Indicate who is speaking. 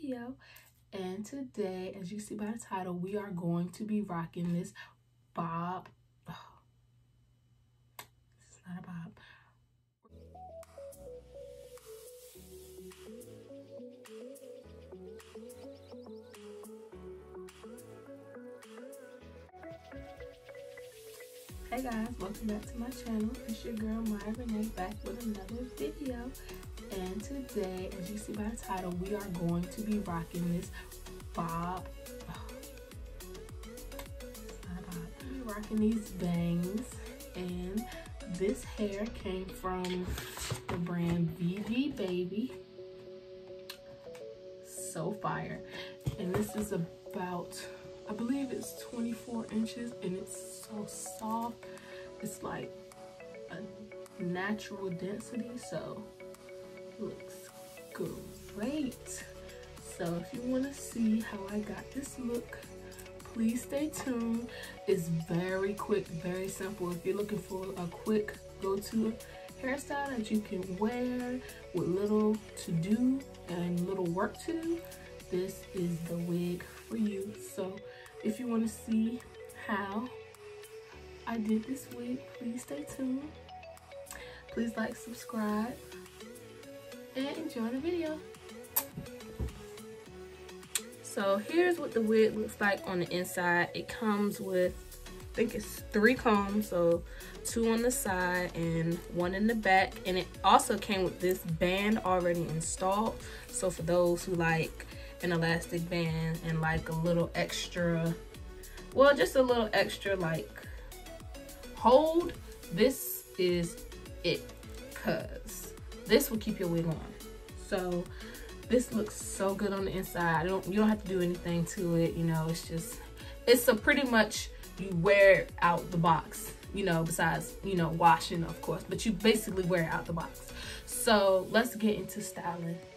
Speaker 1: video. And today, as you see by the title, we are going to be rocking this bob. Oh, it's not a bob. Hey guys, welcome back to my channel. It's your girl Maya Renee back with another video. And today, as you see by the title, we are going to be rocking this bob. Oh, it's not a bob. We're rocking these bangs, and this hair came from the brand VV Baby. So fire. And this is about, I believe it's 24 inches, and it's so soft. It's like a natural density, so it looks great. So if you want to see how I got this look, please stay tuned. It's very quick, very simple. If you're looking for a quick go-to hairstyle that you can wear with little to do and little work to do, this is the wig for you. So if you want to see how I did this wig, please stay tuned. Please like, subscribe, and enjoy the video. So here's what the wig looks like on the inside. It comes with, I think it's 3 combs, so 2 on the side and 1 in the back. And it also came with this band already installed. So for those who like an elastic band and like a little extra, well, just a little extra like hold, this is it, cause this will keep your wig on. So this looks so good on the inside. You don't have to do anything to it, you know. It's a pretty much you wear it out the box, you know, besides, you know, washing of course, but you basically wear it out the box. So let's get into styling.